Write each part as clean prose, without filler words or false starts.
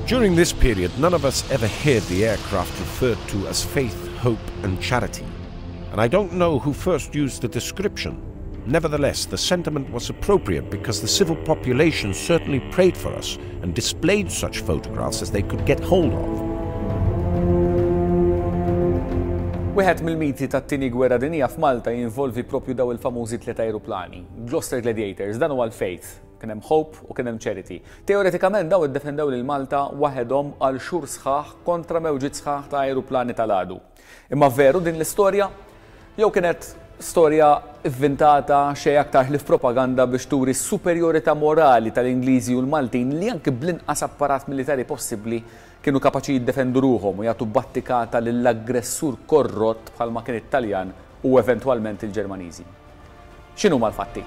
During this period, none of us ever heard the aircraft referred to as faith, hope and charity. And I don't know who first used the description. Nevertheless, the sentiment was appropriate because the civil population certainly prayed for us and displayed such photographs as they could get hold of. Wieħed mill-miti tat-tieni gwerra dinjija f'Malta jinvolvi propju daw il-famużi 3 ajruplani. Gloucester Gladiators, dan huwa l-faith, kien hemm hope u kien hemm charity. Teoretikament daw iddefendew lil Malta waħedhom għal xhur sħaħ kontra mewġiet sħaħ ta' ajruplani tal-għadu. Imma veru din l-istorja jew kienet storja inventata xejn aktar ħlief propaganda biex turi s-superjorità morali tal-Ingliżi u l-Maltin li anke bl-inqas apparat militari possibbli kienu kapaċi jiddefendu ruhom u jagħtu battikata lill-aggressur korrott bħalma kien it-Taljan u eventwalment il-Ġermaniżi. X'inhuma l-fatti?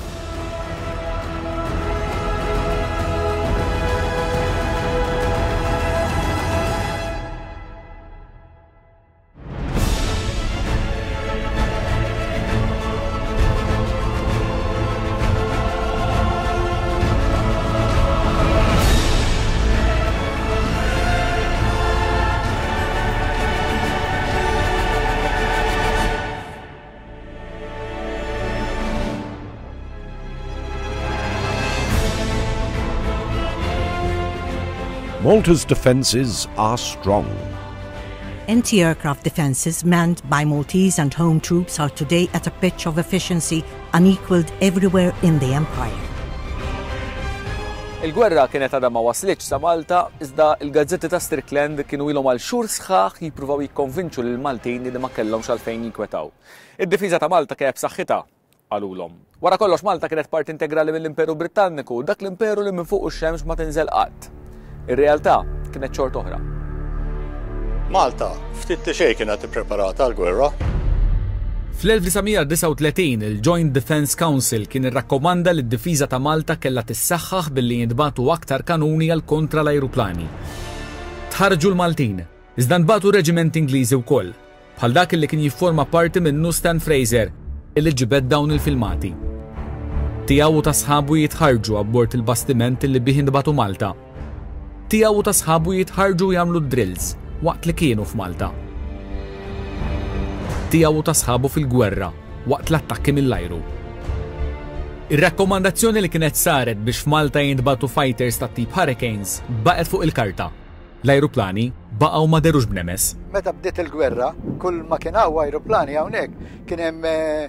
Malta's defences are strong. Anti-aircraft defences manned by Maltese and home troops are today at a pitch of efficiency unequalled everywhere in the empire. Il-gwerra kienet għadha ma waslitx sa Malta, iżda il-gazzetti ta' Strickland kienu ilhom għal xhur sħaħ jippruvaw jikkonvinċu lil Maltin li ma kellhomx għalfejn jinkwetaw. Id-difiża ta' Malta kienet b'saħħitha għalulhom. Wara kollox Malta kienet parti integrali mill-Imperu Britanniku, dak l-imperu li minn fuq ix-xemx ma tinżel qatt. Ir-realtà kienet xort oħra. Malta, ftit li xejn kienet ippreparata għall-gwerra. Fl-1939 il-Joint Defence Council kien irrakkomanda li d-difiża ta' Malta kellha tissaħħaħ billi jintbagħtu aktar kanuni għal kontra l-ajruplani. Tħarġu l-Maltin, iżda nbagħtu reġiment Ingliżi wkoll, bħal dak li kien jifforma parti minnu Stan Fraser illi ġibed dawn il-filmati. Tiegħu ta' sħabu jitħarġu abbord il-bastiment illi bih intbagħtu Malta. Tiegħu ta' sħabu jitħarġu jagħmlu drills waqt li kienu f'Malta. Tiegħu ta' sħabu fil-gwerra waqt l-attakki mill-ajru. Ir-rakkomandazzjoni li kienet saret biex f'Malta jintbagħtu fighters ta' tip Hurricanes baqgħet fuq il-karta. L-ajruplani baqgħu ma derux b'nemes. Meta bdiet il-gwerra, kull ma kien hawn ajruplani hawnhekk kien hemm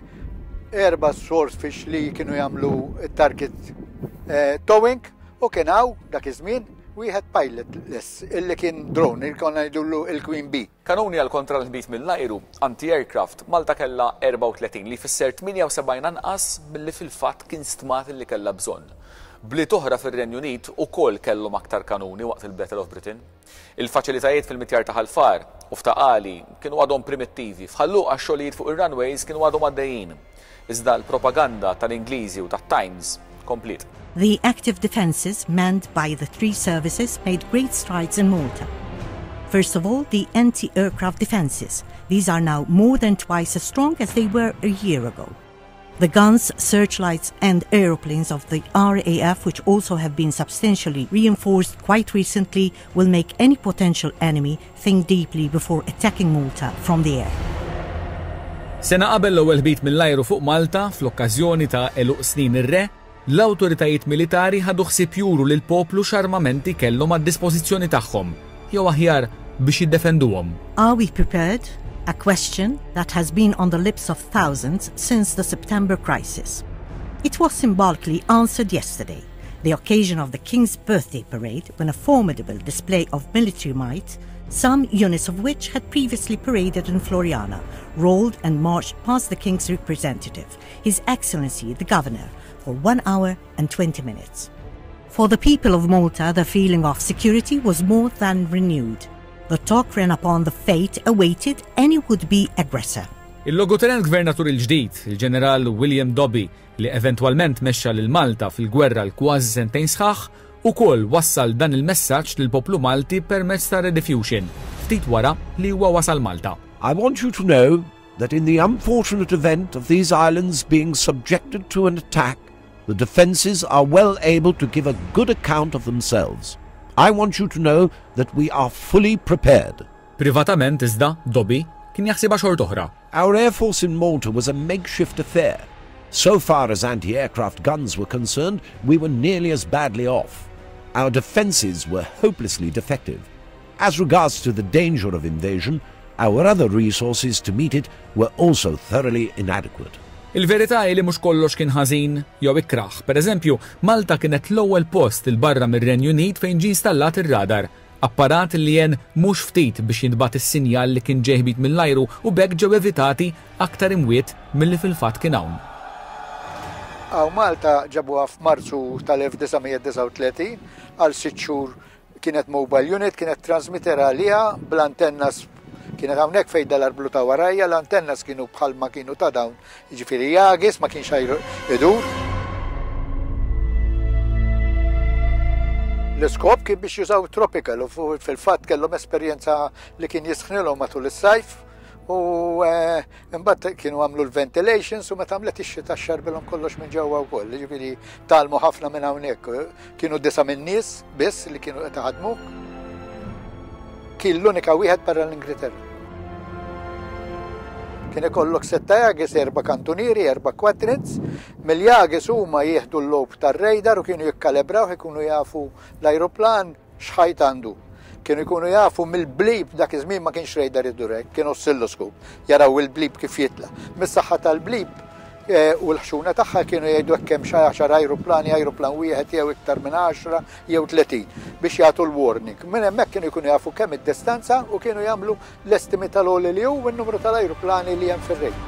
4 swordfish li kienu jagħmlu target towing u kien hawn dak iż-żmien wieħed pilotless illi kien drone li konna jdullu il-Queen Bee. Kanuni għal kontra l-ħbit mill-ajru anti-aircraft Malta kellha 34 li fisser 78 anqas milli fil-fatt kien stmat li kellha bżonn. Bliet oħra fir-Renju Unit ukoll kellhom aktar kanuni waqt il-Battle of Britain. Il-faċilitajiet fil-mitjar ta' ħalfar u f'taqali kienu għadhom primittivi, f'ħalluq għax-xogħlijiet fuq ir-runways kienu għadhom għaddejjin. Iżda l-propaganda tal-Ingliżi u tat-Times komplit. The active defences manned by the 3 services made great strides in Malta. First of all, the anti-aircraft defences. These are now more than twice as strong as they were a year ago. The guns, searchlights and aeroplanes of the RAF, which also have been substantially reinforced quite recently, will make any potential enemy think deeply before attacking Malta from the air. Sena qabel l-ewwel ħbit mill-ajru fuq Malta fl-okkażjoni ta' eluq snin ir-re, l-awtoritajiet militari ħadu ħsieb juru lil poplu x'armamenti kellhom għad-dispożizzjoni tagħhom, jew aħjar biex jiddefenduhom. Are we prepared? A question that has been on the lips of thousands since the September crisis. It was symbolically answered yesterday, the occasion of the King's birthday parade, when a formidable display of military might, some units of which had previously paraded in Floriana, rolled and marched past the King's representative, His Excellency the Governor, for 1 hour and 20 minutes. For the people of Malta, the feeling of security was more than renewed. The talk ran upon the fate awaited any would-be aggressor. Il-logotenent gvernatur il-ġdid, il-ġeneral William Dobbie, li eventwalment mexxa lil Malta fil-gwerra l-kważi sentejn sħaħ, ukoll wassal dan il-messaġġ lil poplu Malti permezz ta' rediffusion, ftit wara li huwa wasal Malta. I want you to know that in the unfortunate event of these islands being subjected to an attack, the defences are well able to give a good account of themselves. I want you to know that we are fully prepared. Privatament iżda, Dobby kien jaħsibha xorta oħra. Our Air Force in Malta was a makeshift affair. So far as anti-aircraft guns were concerned, we were nearly as badly off. Our defences were hopelessly defective. As regards to the danger of invasion, our other resources to meet it were also thoroughly inadequate. Il-verità li mhux kollox kien ħażin jew ikraħ. Pereżempju, Malta kienet l-ewwel post il barra mir-Renju Unit fejn ġie installat ir-radar. Apparat li jen mhux ftit biex jinbagħat is-sinjal li kien ġejbit mill-ajru u bekk ġew evitati aktar imwiet milli fil-fatt kien hawn. Malta ġabuha f'Marzu tal-1939 għal 6 xhur kienet mobile unit, kienet transmitter għalija bl-antennas. Kienet hawnhekk fejn dal-arblu ta' warajja, l-antennas kienu bħalma kienu ta' dawn, jiġifieri jagis ma kienx idur. L-iskop kien biex jużaw tropical u fil-fatt kellhom esperjenza li kien jisħnilhom matul is-sajf u imbagħad kienu għamlu l-ventilations u meta għamlet ix-xita xarbilhom kollox minn ġewwa wkoll. Jiġifieri talmu ħafna minn hawnhekk. Kienu 9 min-nies biss li kienu qed iħaddmu. Kien l-unika wieħed barra l-Ingilterra. Kien ikollok 6 jagis, 4 kantunieri, 4 quadrants. Mill-jagis huma jieħdu l-lob tar-radar u kienu jikkalibraw ikunu jafu l-ajruplan x'ħajt għandu. Kienu jkunu jafu mill-blib dak iż-żmien ma kienx radar id-durek, kienu oscilloscope. Jaraw il-blib kif jitla. Mis-saħħa tal-blib u l-ħxuna tagħha kienu jgħidu hekk hemm xi 10 ajruplan wieħed jew iktar minn 10 jew 30 biex jagħtu l-warning. Minn hemmhekk kienu jkunu jafu kemm id-distanza u kienu jagħmlu l-estimi tal-għoli li hu u n-numru tal-ajruplani li hemm fir-rejt.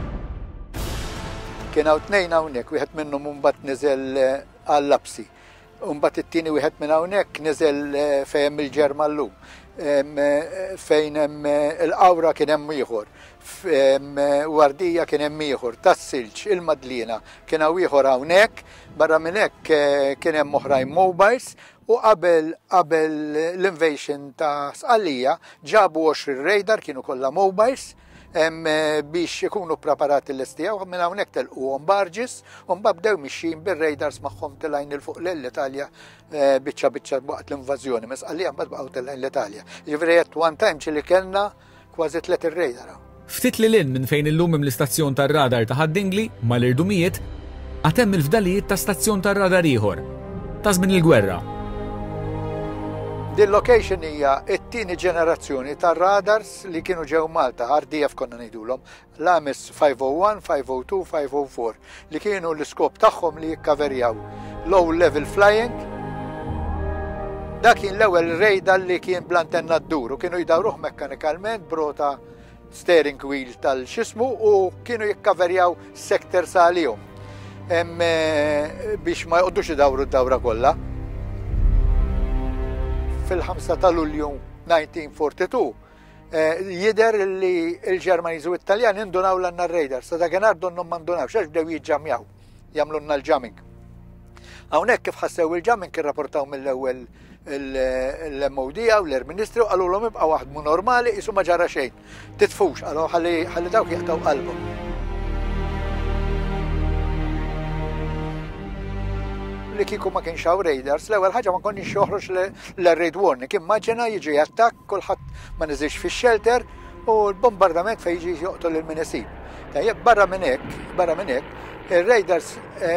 Kien hawn 2 hawnhekk, wieħed minnhom mbagħad niżel għall-Lapsi. Mbagħad it-tieni wieħed minn hawnhekk niżel fejn il-Ġerma llum. Fejn hemm il-Qawra kien hemm ieħor, Wardija kien hemm ieħor, Tas-Silġ, il-Madlina kien hawn ieħor hawnhekk, barra minn hekk kien hemm oħrajn mobiles u qabel l-invasion ta' Sqallija ġabu 20 radar kienu kollha mobiles biex ikunu preparati l-istijaw minn hawnhekk telquhom barges u mbagħad bdew mixjin bir-radars magħhom tilajn il fuq l-Italja biċċa waqt l-invażjoni minn Sqallija mbagħad baqgħu tilajn l-Italja. Jiġifieri qed one time ġieli kellna kważi 3 radar. Ftit lil minn fejn illum hemm l-istazzjon tar-radar ta' Ħaddingli mal-irdumijiet għad hemm il-fdalijiet ta' stazzjon tar-radar ieħor ta' żmien il-gwerra. Din location hija t-tieni ġenerazzjoni tar-radars li kienu ġew Malta, RDF konna ngħidulhom, l-AMIS 501, 502, 504 li kienu l-iskop tagħhom li jikkaverjaw low level flying. Dak kien l-ewwel radar li kien bl-antenna ddur u kienu jdawruh mekkanikalment brota steering wheel tal-xismu u kienu jikkaverjaw sectors għalihom biex ma jqogħdux idawru d-dawra kollha. Fil-5 ta' Lulju 1942 jidher li l-Ġermaniżi u Italjani indunaw l-għandna r-radar, sa dakinhar donhom ma ndunawx għax bdew jiġġamjaw, jagħmlulna l-jamming. Hawnhekk kif ħassew il-jamming irrapportaw mill-ewwel l-MOD u l-Air Ministru qalulhom ibqgħu waħdmu normali qisu ma ġara xejn. Titfux qalu ħalli dawk jaqtaw qalbhom. Li kieku ma kienx hawn radars, l-ewwel ħaġa ma konniex joħroġ l-raid warning. Immaġina jiġi attakk, kulħadd ma niżilx fix-shelter u l-bombardament fejn jiġi joqtol il-minesib. Tajjeb barra minn hekk, ir-radars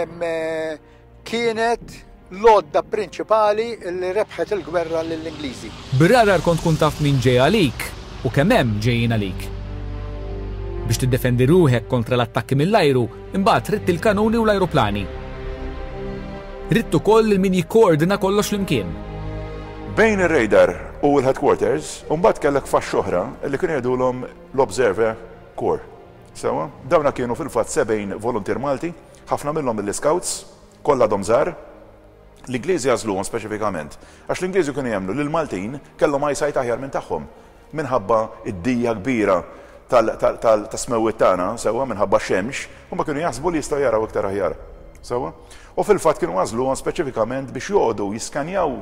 kienet l-għodda prinċipali li rebħet il-gwerra lill-Ingliżi. Bir-radar kont tkun taf min ġej għalik u kemm hemm ġejjin għalik. Biex tiddefendi ruħek kontra l-attakki mill-ajru, imbagħad trid il-kanuni u l-ajruplani. Rittu koll il-min jikkoordina kollox l-imkien. Bejn ir-radar u l-headquarters, mbagħad kellek faxx oħra li kienu jgħidulhom l-Observer Corps. Sewa, dawna kienu fil-fatt 70 volunteer Malti, ħafna minnhom mill-Scouts, kollha dom żgħar. L-Ingliżi għażluhom speċifikament, għax l-Ingliżi kienu jemmnu li l-Maltin kellhom eyesight aħjar minn tagħhom minħabba id-dija kbira tas-smewwiet tagħna, sewa minħabba x-xemx, huma kienu jaħsbu li jistgħu jaraw iktar aħjar. Sewa? U fil-fatt kienu għażluhom speċifikament biex joqogħdu jiskanjaw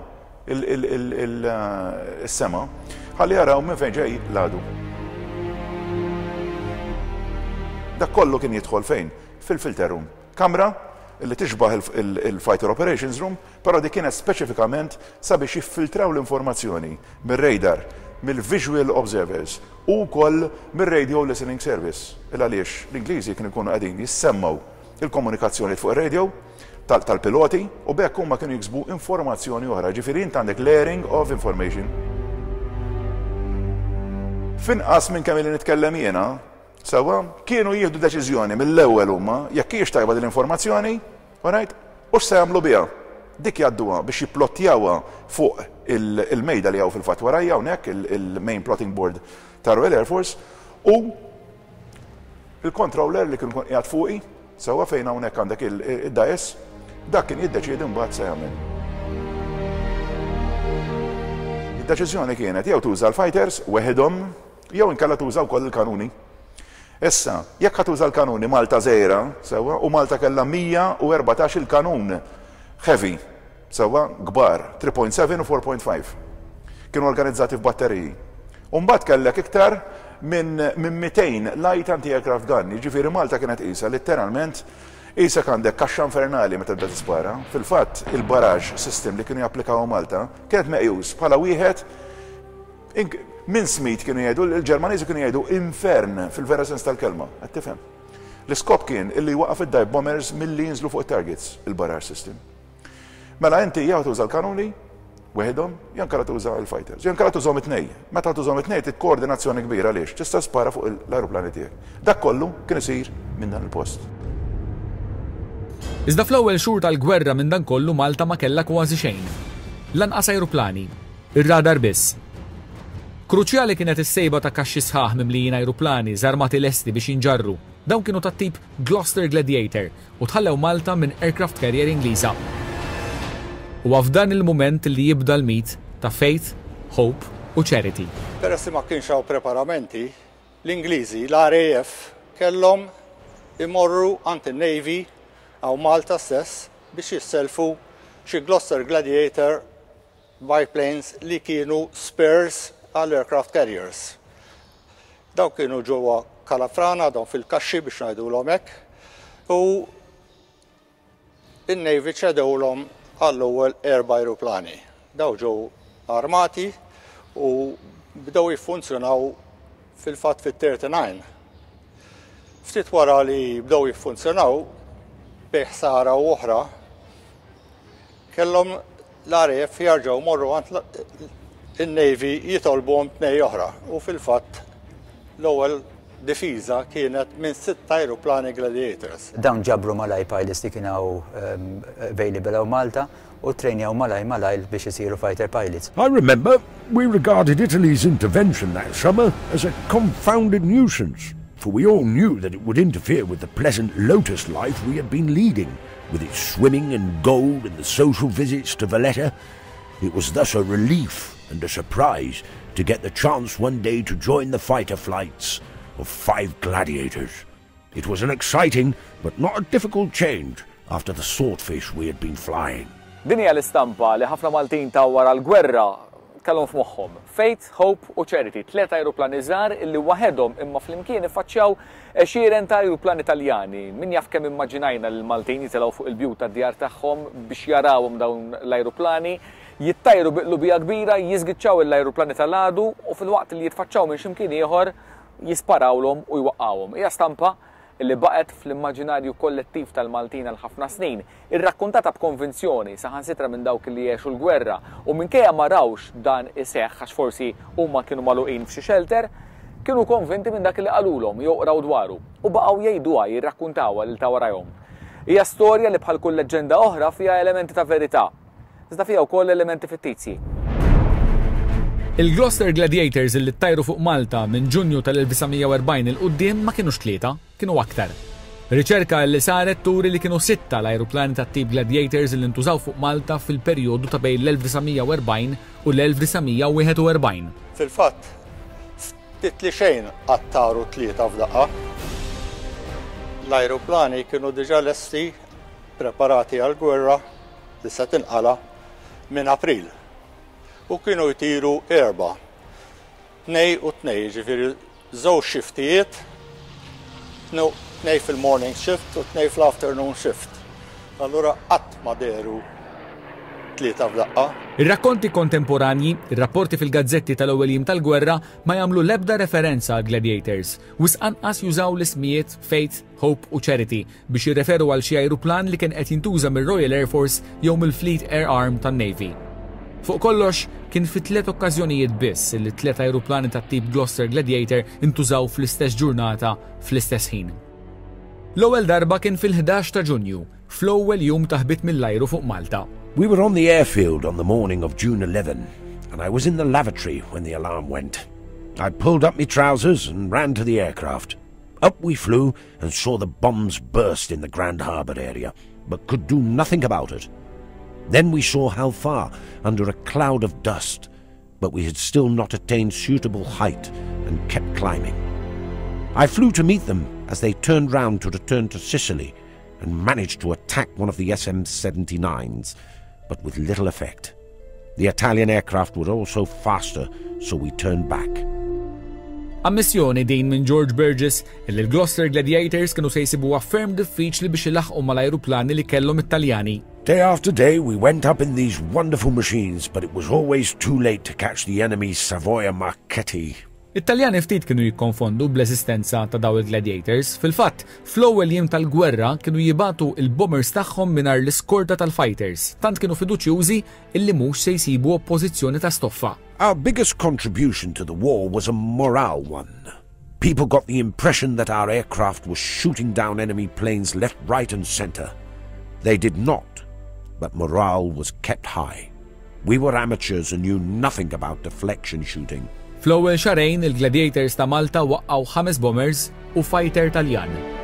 is-sema ħalli jaraw minn fejn ġej l-għadu. Dak kollu kien jidħol fejn? Fil-filter room. Kamra li tixbaħ il-Fighter Operations Room, però di kienet speċifikament sabiex jiffiltraw l-informazzjoni mir-radar, mill-visual observers u wkoll mir-radio listening service. Għaliex l-Ingliżi kienu jkunu qegħdin jissemmaw il-komunikazzjoni fuq ir-radio tal-piloti u bekk huma kienu jiksbu informazzjoni oħra, ġifieri int għandek layering of information. Finqas minn kemm li nitkellem jiena, sewwa kienu jieħdu deċiżjoni mill-ewwel huma jekk hiex tajba din l-informazzjoni, alright, u se jagħmlu biha. Dik jgħadduha biex jipplottjawha fuq il-mejda li hawn fil-fatt warajja hawnhekk il-main plotting board ta' Royal Air Force u il-controller li kien qiegħed fuqi, sewwa fejn hawnhekk għandek id-daes, dak kien jiddeċiedi mbagħad se jagħmel. Id-deċiżjoni kienet jew tuża l-fighters weħidhom jew inkella tuża wkoll il-kanuni. Issa, jekk tuża l-kanuni Malta żgħira, sewwa, u Malta kellha 114 il-kanun heavy, sewwa kbar, 3.7 u 4.5. Kienu organizzati f'batteriji. U mbagħad kellek iktar minn 200 light anti-aircraft gun, jiġifieri Malta kienet qisha letteralment isek għandek kaxxa infernali meta tibda tispara. Fil-fatt, il-barrage system li kienu japplikaw Malta kienet meqjus bħala wieħed minn smit kienu jgħidu, il-Ġermaniżi kienu jgħidu infern fil-vera sens tal-kelma, qed tifhem. L-iskop kien illi waqaf id-dive bombers milli jinżlu fuq targets il-barrage system. Mela inti jew tuża l-kanuni weħidhom, jew inkella tuża l-fighters, jew inkella tużhom it-tnejn. Meta tużhom it-tnejn titkoordinazzjoni kbira għaliex tista' spara fuq l-ajruplani tiegħek. Dak kollu kien isir minn dan il-post. Iżda fl-ewwel xhur tal-gwerra minn dan kollu Malta ma kellha kważi xejn. Lanqas ajruplani, ir-radar biss. Kruċjali kienet is-sejba ta' kaxxi sħaħ mimlijin ajruplani żarmati lesti biex jinġarru. Dawn kienu tat-tip Gloucester Gladiator u tħallew Malta minn aircraft carrier Ingliża. U f'dan il-mument li jibda l-mit ta' Faith, Hope u Charity. Peress ma kienx hawn preparamenti, l-Ingliżi, l-RAF kellhom imorru għand in-Navy għaw Malta stess biex jisselfu xi Gloucester Gladiator biplanes li kienu spares għall-aircraft carriers. Daw kienu ġewwa Kalafrana, dawn fil-kaxxi biex ngħidulhom hekk u in-Navy ċedewlhom għall-ewwel erba' ajruplani. Daw ġew armati u bdew jiffunzjonaw fil-fatt fit-39. Ftit wara li bdew jiffunzjonaw biħsara oħra kellhom l-RAF jarġgħu morru għand in-Navy jitolbuhom tnejn oħra u fil-fatt l-ewwel difiża kienet minn 6 ajruplani Gladiators. Dawn ġabru malaj pilots li kienu available għaw Malta u trejnjaw malaj biex isiru fighter pilots. I remember we regarded Italy's intervention that summer as a confounded nuisance, for we all knew that it would interfere with the pleasant lotus life we had been leading, with its swimming and gold and the social visits to Valletta. It was thus a relief and a surprise to get the chance one day to join the fighter flights of 5 Gladiators. It was an exciting but not a difficult change after the swordfish we had been flying. Din hija l-istampa li ħafna Maltin ta' wara l-gwerra kellhom f'moħħhom. Faith, Hope u Charity, 3 ajruplani żgħar illi waħedhom imma flimkien iffaċċjaw 20 ta' ajruplani Taljani. Min jaf kemm immaġinajna l-Maltin jitilgħu fuq il-bjut tad-djar tagħhom biex jarawhom dawn l-ajruplani, jittajru biqlubija kbira, jiżgiċċaw l-ajruplani tal-għadu u fil-waqt li jitfaċċaw minn x'imkien ieħor jisparawlhom u jwaqqawhom. Hija stampa li baqgħet fl-immaġinarju kollettiv tal-Maltin għal ħafna snin, irrakkuntata b'konvinzjoni saħansitra minn dawk li jgħixu l-gwerra u minkejja ma rawx dan iseħħ għax forsi huma kienu magħluqin f'xi shelter, kienu konvinti minn dak li qalulhom jew qraw dwaru u baqgħu jgħiduha jirrakkuntawha lil ta' warahom. Hija storja li bħal kull leġġenda oħra fiha elementi ta' verità, iżda fiha wkoll elementi fittizji. Il-Gloucester Gladiators li ttajru fuq Malta minn Ġunju tal-1940 il-qudiem ma kienux 3, kienu aktar. Riċerka li saret turi li kienu 6 l-ajruplani tat-tip Gladiators li ntużaw fuq Malta fil-perjodu ta' bejn l-1940 u l-1941. Fil-fatt, ftit li xejn qattaru 3 f'daqqa. L-ajruplani kienu diġà lesti preparati għall-gwerra li se tinqala minn April. U kienu jtiru 4. 2 u 2, ġifieri żewġ xiftijiet, 2 fil-morning shift u 2 fl-afternoon shift. Allura qatt ma deru tlieta f'daqqa. Ir-rakkonti kontemporanji, ir-rapporti fil-gazzetti tal-ewwel jiem tal-gwerra ma jagħmlu l-ebda referenza għal gladiators u sqanqas jużaw l-ismijiet Faith, Hope u Charity biex jirreferu għal xi ajruplan li kien qed jintuża mir-Royal Air Force jew mill-Fleet Air Arm tan-Navy. Fuq kollox, kien fi 3 okkażjonijiet biss li 3 ajruplani tat-tip Gloucester Gladiator intużaw fl-istess ġurnata fl-istess ħin. L-ewwel darba kien fil-11 ta' Ġunju, fl-ewwel jum ta' ħbit mill-ajru fuq Malta. We were on the airfield on the morning of June 11, and I was in the lavatory when the alarm went. I pulled up my trousers and ran to the aircraft. Up we flew and saw the bombs burst in the Grand Harbour area, but could do nothing about it. Then we saw how far, under a cloud of dust, but we had still not attained suitable height and kept climbing. I flew to meet them as they turned round to return to Sicily and managed to attack one of the SM-79s, but with little effect. The Italian aircraft were also faster, so we turned back. Ammissjoni din minn George Burgess illi l-Gloucester Gladiators kienu se jsibuha ferm diffiċli biex ilaħqu mal-ajruplani li kellhom Italjani. Day after day we went up in these wonderful machines, but it was always too late to catch the enemy's Savoia Marchetti. Italjani ftit kienu jikkonfondu bl-eżistenza ta' daw il-Gladiators. Fil-fatt, fl-ewwel jiem tal-gwerra kienu jibatu il-bombers tagħhom mingħajr l-iskorta tal-fighters, tant kienu fiduċjużi illi mhux se jsibu oppożizzjoni ta' stoffa. Our biggest contribution to the war was a morale one. People got the impression that our aircraft was shooting down enemy planes left, right and centre. They did not, but morale was kept high. We were amateurs and knew nothing about deflection shooting. Fl-ewwel xarejn il-Gladiators ta' Malta waqqgħu 5 bombers u fighter Taljan.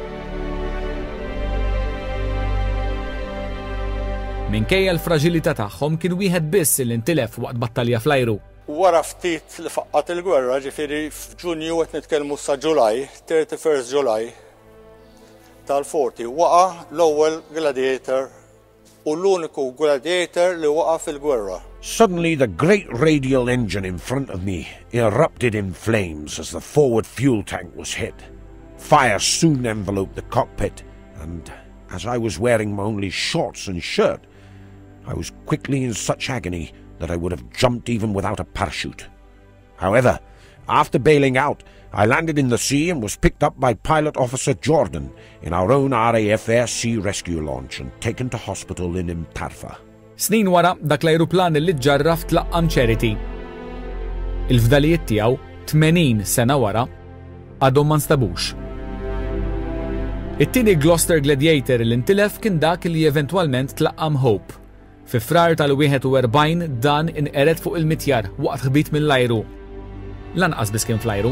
Minkejja l-fraġilità tagħhom kien wieħed biss li ntilef waqt battalja fl-ajru. Wara ftit li faqqat il-gwerra, ġifieri f'Ġunju qed nitkellmu sa Ġulaj, 31 Ġulaj tal-40, waqa' l-ewwel Gladiator u l-uniku Gladiator li waqa' fil-gwerra. Suddenly the great radial engine in front of me erupted in flames as the forward fuel tank was hit. Fire soon enveloped the cockpit, and as I was wearing only shorts and shirt, I was quickly in such agony that I would have jumped even without a parachute. However, after bailing out, I landed in the sea and was picked up by Pilot Officer Jordan in our own RAF Air Sea Rescue launch and taken to hospital in Imtarfa. Snin wara dak l-ajruplan li ġġarraf tlaqqam Charity. Il-fdalijiet tiegħu 80 sena wara għadhom ma nstabux. It-tieni Gloucester Gladiator li ntilef kien dak li eventwalment tlaqqam Hope. Fi frar tal-41 dan inqered fuq il-mitjar waqt ħbit mill-ajru. Lanqas biss kien fl-ajru.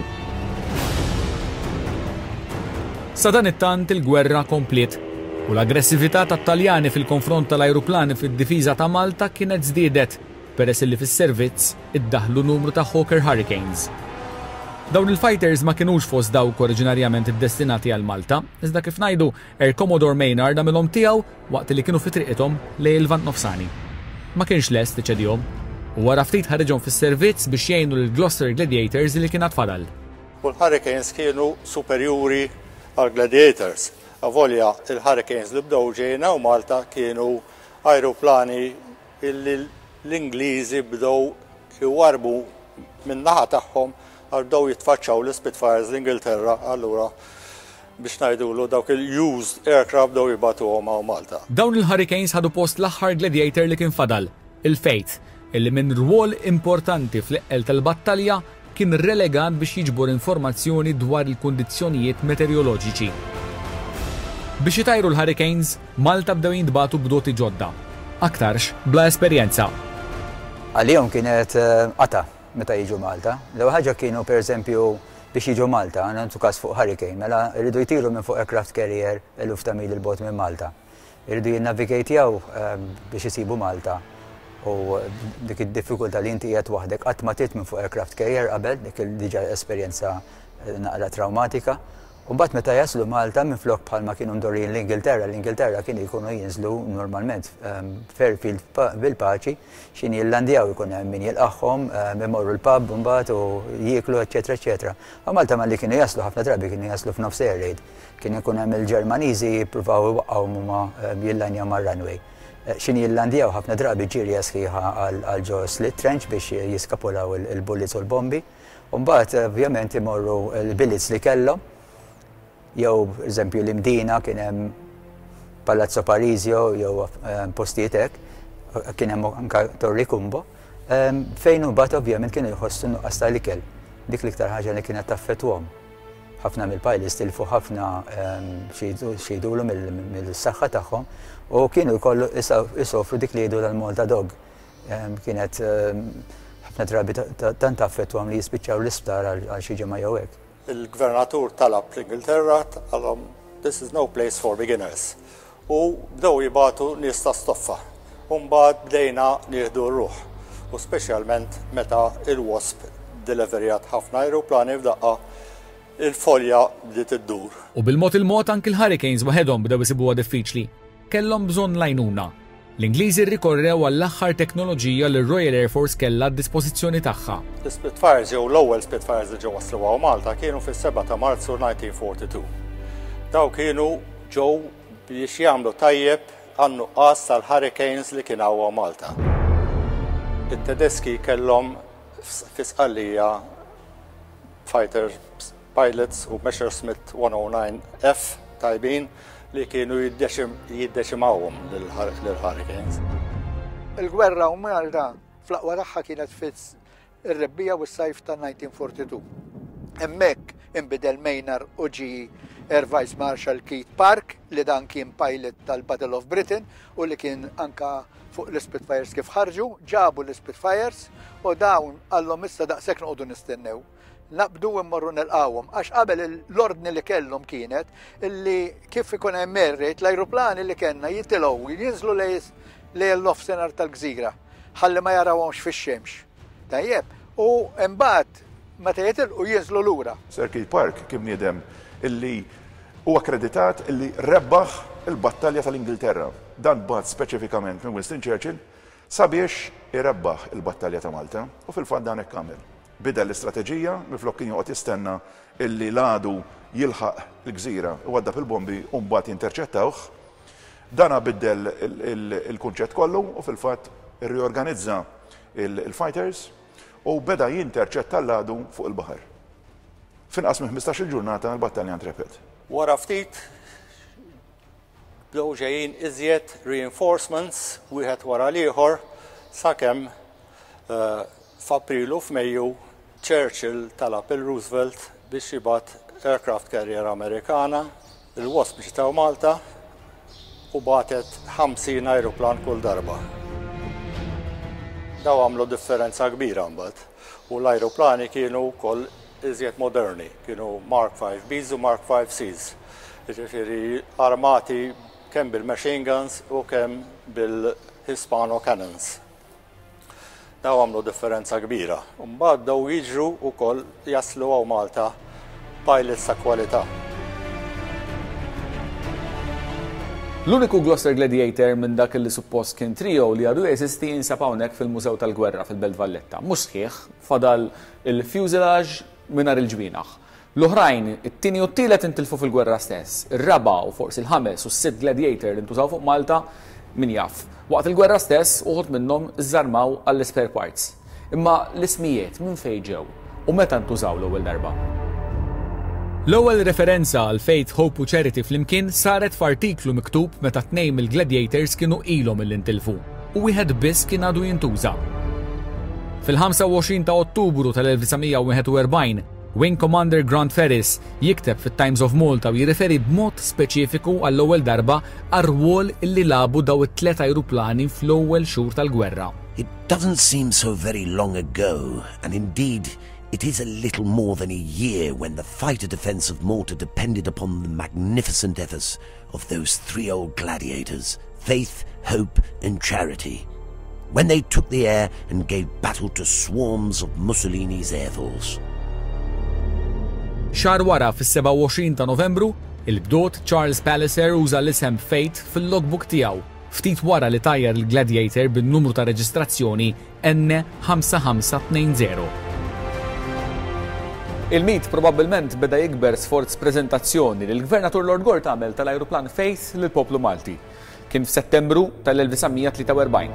Sa dan it-tant il-gwerra komplet u l-aggressività tat-Taljani fil-konfront tal-ajruplani fid-difiża ta' Malta kienet żdiedet peress li fis-servizz iddaħħlu numru ta' Hawker Hurricanes. Dawn il-fighters ma kinux fost dawk oriġinarjament iddestinati għal Malta, iżda kif ngħidu Air Commodore Maynard għamilhom tiegħu waqt li kienu fi triqithom lejn il-Vant Nofsani. Ma kienx lest iċedihom u wara ftit ħareġhom fis-servizz biex jgħinu lill-Gloucester Gladiators li kien tfadal. U l-Hurricanes kienu superjuri għal Gladiators. Avolja il-Hurricanes li bdew ġejna u Malta kienu ajruplani illi l-Ingliżi bdew iwarbu min-naħa tagħhom għal bdew jitfaċċaw l-Spitfires l-Ingilterra allura biex ngħidulu dawk il-used aircraft bdew jibatuhom għaw Malta. Dawn il-Hurricanes ħadu post l-aħħar Gladiator li kien fadal, il-Faith, illi minn rwol importanti fl-eqqel tal-battalja kien relegat biex jiġbor informazzjoni dwar il-kundizzjonijiet meteoroloġiċi. Biex jitajru l-Hurricanes, Malta bdew jintbatu b'doti ġodda. Aktarx bla esperjenza. Għalihom kienet qata meta jiġu Malta. L-ewwel ħaġa kienu pereżempju biex jiġu Malta, nagħtu każ fuq Hurricane, mela rridu jtiru minn fuq aircraft carrier eluf ta' mil il-bogħod minn Malta. Irridu jinnavigejtjaw biex isibu Malta. U dik id-diffikultà li inti qiegħed waħdek qatt ma tit minn fuq aircraft carrier qabel, dik il-diġà esperjenza naqra traumatika. Mbagħad meta jaslu Malta minflok bħalma kienu mdorrin l-Ingilterra kienu jkunu jinżlu normalment Fairfield bil-paċi x'in jillandjaw ikun hemm min jilqagħhom, imorru l-pub mbagħad u jieklu eċetera eċetera. Ma Malta malli kienu jaslu ħafna drabi kienu jaslu f'nofs air raid. Kien ikun hemm il-Ġermaniżi jippruvaw iwaqgħu huma jillandjaw mar-runway. X'in jillandjaw ħafna drabi ġirja sħiħa għal ġo slit trench biex jiskapulaw il-bullets u l-bombi. U mbagħad ovvjament imorru l-billets li kellhom. Jew eżempju l-Imdina kien hemm Palazzo Parisio jew postijiet hekk, kien hemm anke Torri Kumbo, fejn mbagħad ovvjament kienu jħossu nuqqas tal-ikel. Dik l-iktar ħaġa li kienet taffettwhom. Ħafna mill-pilots tilfu ħafna xi jdulu mill-saħħa tagħhom u kienu jkollu isofru dik li jgħidu l-Malta dog. Kienet ħafna drabi tant taffettwhom li jispiċċaw l-isptar għal xi ġimgħa jew hekk. Il-gvernatur talab l-Ingilterra għalhom this is no place for beginners. U bdew jibatu nies ta' stoffa. U mbagħad bdejna nieħdu r-ruħ. U speċjalment meta il-Wasp deliverjat ħafna ajruplani f'daqqa il-folja bdiet iddur. U bil-mod anke l-Hurricanes waħedhom bdew isibuha diffiċli. Kellhom bżonn lajnuna. L-Ingliżi rrikorrew għall-aħħar teknoloġija li r-Royal Air Force kellha d-dispożizzjoni tagħha. L-Spitfires jew l-ewwel Spitfires li ġew waslu Malta kienu fis-7 ta' Marzu 1942. Daw kienu ġew biex jagħmlu tajjeb għan-nuqqas tal-Hurricanes li kien hawn Malta. It-Tedeski kellhom fis-qallija fighter pilots u Messerschmitt 109F tajbin li kienu jiddeċimawhom lill-Hurricanes. Il-gwerra u Malta fl-aqwa tagħha kienet ir-rebbija u s-sajf ta' 1942. Hemmhekk inbidel Maynard u ġie Air Vice Marshal Keith Park li dan kien pilot tal-Battle of Britain u li kien anka fuq l-Spitfires kif ħarġu, ġabu l-Spitfires u dawn għallhom issa daqshekk noqogħdu nistennew. Naqbdu immorru nilqawhom għax qabel l-ordni li kellhom kienet illi kif ikun hemm merrejt l-ajruplani li kellna jitilgħu jinżlu lejn l-offsenar tal-gżira ħalli ma jarawhomx fix-xemx. Tajjeb, u mbagħad meta jitilqu jinżlu lura. Sir Keith Park kien bniedem illi huwa akkreditat illi rebbaħ il-battalja tal-Ingilterra. Dan bad speċifikament minn Winston Churchill sabiex irebbaħ il-battalja ta' Malta u fil-fatt dan hekk għamel. Bida l-istrateġija, miflok kien joqgħod jistenna illi l-għadu jilħaq l-gżira u għadda fil-bombi u mbagħad jinterċettawh. Dana biddel il-kunċett kollu u fil-fatt irriorganizza il-fighters u beda jinterċetta l-għadu fuq il-baħar. Finqas minn 15-il ġurnata l-battalja ntrepet. Wara ftit bdew ġejjin iżjed reinforcements wieħed wara l-ieħor sakemm f'Aprilu f'Mejju Churchill talab il-Roosevelt biex jibgħat aircraft carrier Amerikana, il-Wasp biex taw Malta u bagħtet 50 ajruplan kull darba. Daw għamlu differenza kbira mbagħad u l-ajruplani kienu wkoll iżjed moderni, kienu Mark 5Bs u Mark 5Cs. Jiġifieri armati kemm bil-machine guns u kemm bil-Hispano cannons. Daw għamlu differenza kbira. Mbagħad daw jiġru wkoll jaslu għaw Malta pilots ta' kwalità. L-uniku Gloucester Gladiator minn dak li suppost kien trio li għadu jeżisti jinsab hawnhekk fil-Mużew tal-Gwerra fil-Belt Valletta. Mhux sħiħ, fadal il-fuselage mingħajr il-ġbienaħ. L-oħrajn, it-tieni u t-tielet intilfu fil-gwerra stess. Ir-raba' u forsi l-ħames u s-sitt Gladiator li ntużaw fuq Malta min jaf. Waqt il-gwerra stess uħud minnhom iżarmaw għall-spare parts. Imma l-ismijiet minn fejn ġew u meta ntużaw l-ewwel darba. L-ewwel referenza għal Faith, Hope u Charity flimkien saret f'artiklu miktub meta tnejn mill-Gladiators kienu ilhom il-intilfu u wieħed biss kien għadu jintuża. Fil-25 ta' Ottubru tal-1941, Wing Commander Grant Ferris jikteb fit-Times of Malta u jirreferi b'mod speċifiku għall-ewwel darba għar-rwol illi labu daw it-tlet ajruplani fl-ewwel xhur tal-gwerra. It doesn't seem so very long ago, and indeed it is a little more than a year when the fighter defense of Malta depended upon the magnificent efforts of those three old gladiators, Faith, Hope and Charity, when they took the air and gave battle to swarms of Mussolini's air force. Xahar wara fis-27 ta' Novembru, il-bdot Charles Palliser uża l-isem Fate fil-logbook tiegħu, ftit wara li tajjar il-Gladiator bin-numru ta' reġistrazzjoni N5520. Il-mit probabbilment beda jikber sforz preżentazzjoni li l-Gvernatur Lord Gore tagħmel tal-ajruplan Faith lill-poplu Malti. Kien f'Settembru tal-1943.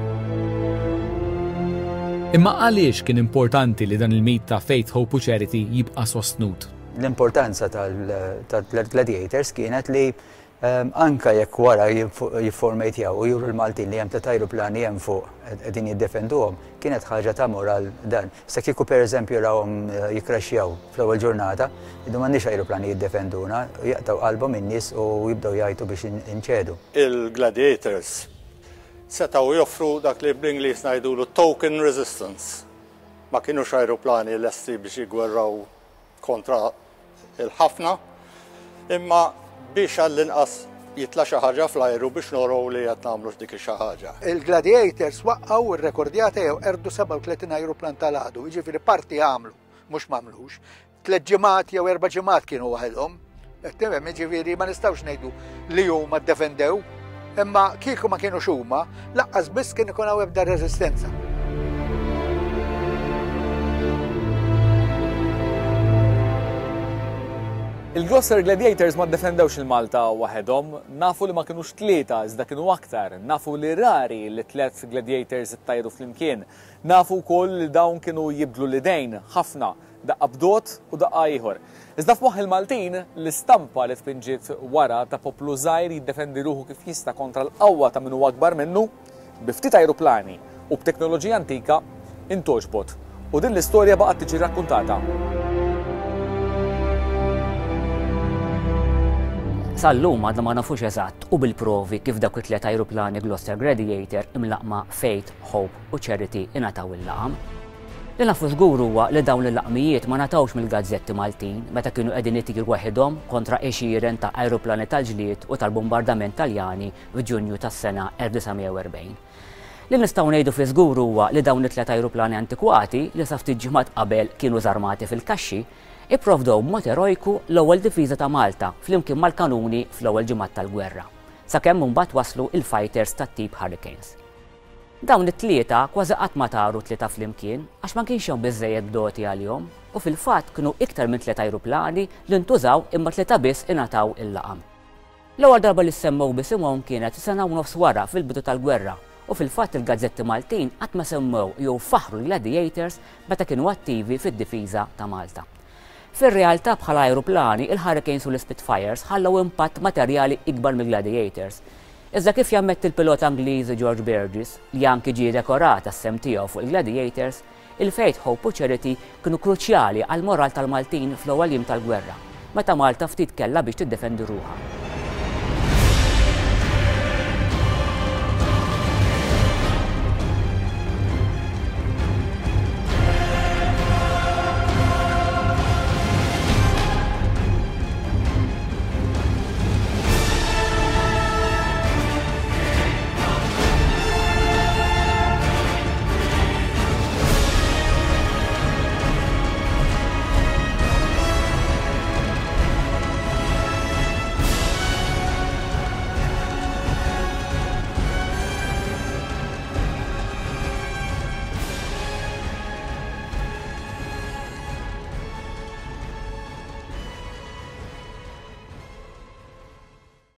Imma għaliex kien importanti li dan il-mit ta' Faith, Hope u Charity jibqa' sostnut? L-importanza tal-Gladiators kienet li anka jekk wara jifformejtjaw u juru l-Maltin li hemm tliet ajruplani hemm fuq qegħdin jiddefenduhom, kienet ħaġa tagħmur għal dan. Se kieku pereżempju rawhom jikkraxxjaw fl-ewwel ġurnata, idu m'għandniex ajruplani jiddefenduna, jaqtaw qalbhom in-nies u jibdew jgħidu biex inċedu. Il-Gladiators setgħu joffru dak li bl-Ingliż ngħidulu token resistance. Ma kienux ajruplani lesti biex jigwerraw kontra il-ħafna, imma biex għall-inqas jitla xi ħaġa fl-ajru biex norow li qed nagħmlu dik xi ħaġa. Il-Gladiators waqqgħu ir-rekordjata jew erdu 37 ajruplan tal-għadu, jiġifieri parti għamlu, mhux m'għamlux. 3 ġimgħat jew 4 ġimgħat kienu waħedhom. Qed jiġifieri ma nistgħux ngħidu li huma ddefendew, imma kieku ma kienux huma, laqqas biss kien ikun hawn ebda reżistenza. Il-Gloucester Gladiators ma ddefendewx il-Malta waħedhom, nafu li ma kinux tlieta iżda kienu aktar, nafu li rari li 3 Gladiators ittajru flimkien, nafu wkoll li dawn kienu jibdlu l-idejn ħafna, daqqa bdot u daqqa ieħor. Iżda f'moħħ il-Maltin l-istampa li tpinġiet wara ta' poplu żgħir jiddefendi ruħu kif jista' kontra l-qawwa ta' min huwa akbar minnu, bi ftit ajruplani u b'teknoloġija antika intoġbot. U din l-istorja baqgħet tiġi rakkuntata. Sal-lum għadna ma nafux eżatt u bil-provi kif dak it-tliet ajruplani Gloucester Gladiator imlaqma Faith, Hope u Charity ingħataw il-laqam. Li nafu żgur huwa li dawn il-laqmijiet ma natawx mill-gazzetti Maltin meta kienu qegħdin itiru waħedhom kontra għexieren ta' ajruplani tal-ġlied u tal-bombardament Taljani f'Ġunju tas-sena 1940. Li nistgħu ngħidu fi żgur huwa li dawn it-tliet ajruplani antikwati li sa ftit ġimgħat qabel kienu żarmati fil-kaxxi ipprovdew b'mod erojku l-ewwel difiża ta' Malta flimkien mal-kanuni fl-ewwel ġimgħat tal-gwerra, sakemm imbagħad waslu il-fighters tat-tip Hurricanes. Dawn it-tlieta kważi qatt ma taru tlieta flimkien għax ma kienx hemm biżżejjed doti għalihom u fil-fatt kienu iktar minn 3 ajruplani li ntużaw imma 3 biss ingħataw il-laqam. L-ewwel darba li semmew bisimhom kienet sena u nofs wara fil-bidu tal-gwerra u fil-fatt il-gazzetti Maltin qatt ma semmew jew faħru l-Gladiators meta kienu attivi fid-difiża ta' Malta. Fir-realtà bħala ajruplani, il-Hurricanes u l-Spitfires ħallew impatt materjali ikbar mill-Gladiators. Iżda kif jammet il-pilota Angliż George Burgess li anki ġie dekorat għas-sem tiegħu fuq il-Gladiators, il-Faith, Hope u Charity kienu kruċjali għall-moral tal-Maltin fl-ewwel jiem tal-gwerra, meta Malta ftit kellha biex tiddefendi ruħha.